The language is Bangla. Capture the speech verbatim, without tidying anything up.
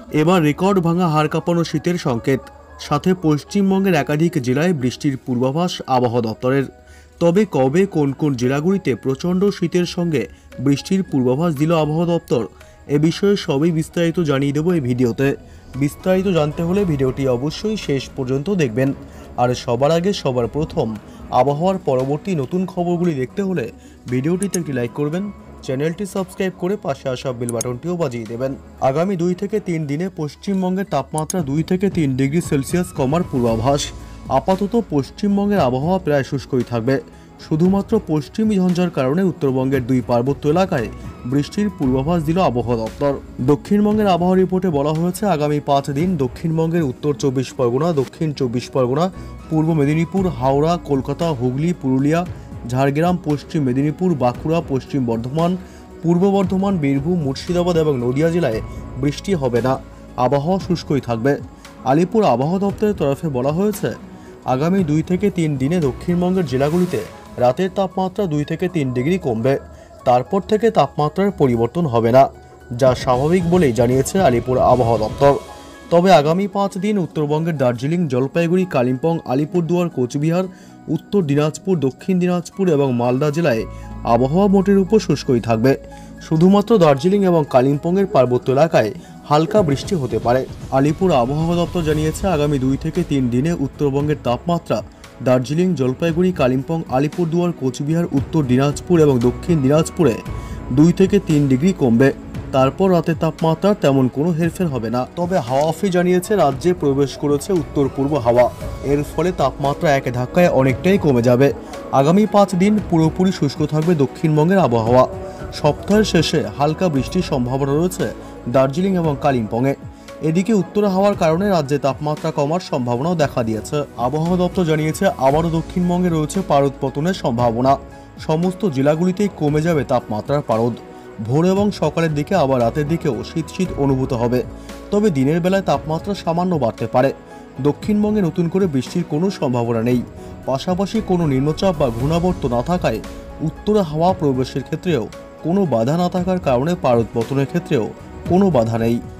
এবার রেকর্ড ভাঙা হাড় কাঁপানো শীতের সংকেত, সাথে পশ্চিমবঙ্গের একাধিক জেলায় বৃষ্টির পূর্বাভাস আবহাওয়া দপ্তরের। তবে কবে কোন কোন জেলাগুলিতে প্রচণ্ড শীতের সঙ্গে বৃষ্টির পূর্বাভাস দিল আবহাওয়া দপ্তর, এ বিষয়ে সবই বিস্তারিত জানিয়ে দেবো এই ভিডিওতে। বিস্তারিত জানতে হলে ভিডিওটি অবশ্যই শেষ পর্যন্ত দেখবেন। আর সবার আগে সবার প্রথম আবহাওয়ার পরবর্তী নতুন খবরগুলি দেখতে হলে ভিডিওটিতে একটি লাইক করবেন, চ্যানেলটি সাবস্ক্রাইব করে পাশে আসা বেল বাটনটিও বাজিয়ে দেবেন। আগামী দুই থেকে তিন দিনে পশ্চিমবঙ্গের তাপমাত্রা দুই থেকে তিন ডিগ্রি সেলসিয়াস কমার পূর্বাভাস। আপাতত পশ্চিমবঙ্গের আবহাওয়া প্রায় শুষ্কই থাকবে। শুধুমাত্র পশ্চিমী ঝঞ্ঝার কারণে উত্তরবঙ্গের দুই পার্বত্য এলাকায় বৃষ্টির পূর্বাভাস দিল আবহাওয়া দপ্তর। দক্ষিণবঙ্গের আবহাওয়া রিপোর্টে বলা হয়েছে, আগামী পাঁচ দিন দক্ষিণবঙ্গের উত্তর চব্বিশ পরগনা, দক্ষিণ চব্বিশ পরগনা, পূর্ব মেদিনীপুর, হাওড়া, কলকাতা, হুগলি, পুরুলিয়া, ঝাড়গ্রাম, পশ্চিম মেদিনীপুর, বাঁকুড়া, পশ্চিম বর্ধমান, পূর্ব বর্ধমান, বীরভূম, মুর্শিদাবাদ এবং নদিয়া জেলায় বৃষ্টি হবে না। আবহাওয়া শুষ্কই থাকবে। আলিপুর আবহাওয়া দপ্তরের তরফে বলা হয়েছে, আগামী দুই থেকে তিন দিনে দক্ষিণবঙ্গের জেলাগুলিতে রাতের তাপমাত্রা দুই থেকে তিন ডিগ্রি কমবে। তারপর থেকে তাপমাত্রার পরিবর্তন হবে না, যা স্বাভাবিক বলেই জানিয়েছে আলিপুর আবহাওয়া দপ্তর। তবে আগামী পাঁচ দিন উত্তরবঙ্গের দার্জিলিং, জলপাইগুড়ি, কালিম্পং, আলিপুরদুয়ার, কোচবিহার, উত্তর দিনাজপুর, দক্ষিণ দিনাজপুর এবং মালদা জেলায় আবহাওয়া মোটের উপর শুষ্কই থাকবে। শুধুমাত্র দার্জিলিং এবং কালিম্পংয়ের পার্বত্য এলাকায় হালকা বৃষ্টি হতে পারে। আলিপুর আবহাওয়া দপ্তর জানিয়েছে, আগামী দুই থেকে তিন দিনে উত্তরবঙ্গের তাপমাত্রা দার্জিলিং, জলপাইগুড়ি, কালিম্পং, আলিপুরদুয়ার, কোচবিহার, উত্তর দিনাজপুর এবং দক্ষিণ দিনাজপুরে দুই থেকে তিন ডিগ্রি কমবে। তারপর রাতের তাপমাত্রা তেমন কোনো হেরফের হবে না। তবে হাওয়া অফিস জানিয়েছে, রাজ্যে প্রবেশ করেছে উত্তর পূর্ব হাওয়া। এর ফলে তাপমাত্রা এক ধাক্কায় অনেকটাই কমে যাবে। আগামী পাঁচ দিন পুরোপুরি শুষ্ক থাকবে দক্ষিণবঙ্গের আবহাওয়া। সপ্তাহের শেষে হালকা বৃষ্টির সম্ভাবনা রয়েছে দার্জিলিং এবং কালিম্পংয়ে। এদিকে উত্তর হাওয়ার কারণে রাজ্যে তাপমাত্রা কমার সম্ভাবনাও দেখা দিয়েছে। আবহাওয়া দপ্তর জানিয়েছে, আবারও দক্ষিণবঙ্গে রয়েছে পারদ পতনের সম্ভাবনা। সমস্ত জেলাগুলিতেই কমে যাবে তাপমাত্রার পারদ। ভোর এবং সকালের দিকে আবার রাতের দিকেও শীত শীত অনুভূত হবে। তবে দিনের বেলায় তাপমাত্রা সামান্য বাড়তে পারে। দক্ষিণবঙ্গে নতুন করে বৃষ্টির কোনো সম্ভাবনা নেই। পাশাপাশি কোনো নিম্নচাপ বা ঘূর্ণাবর্ত না থাকায় উত্তরে হাওয়া প্রবেশের ক্ষেত্রেও কোনো বাধা না থাকার কারণে পারদ পতনের ক্ষেত্রেও কোনো বাধা নেই।